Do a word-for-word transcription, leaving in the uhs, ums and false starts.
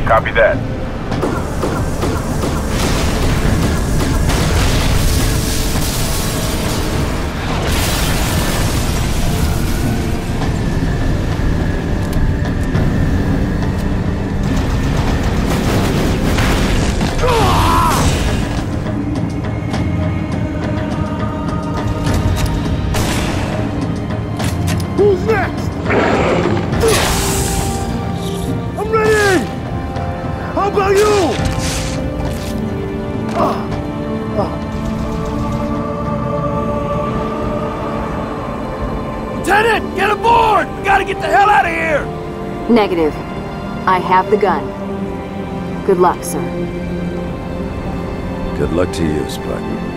Copy that. Who's next? I'm ready! How about you? Lieutenant, get aboard! We gotta get the hell out of here! Negative. I have the gun. Good luck, sir. Good luck to you, Spartan.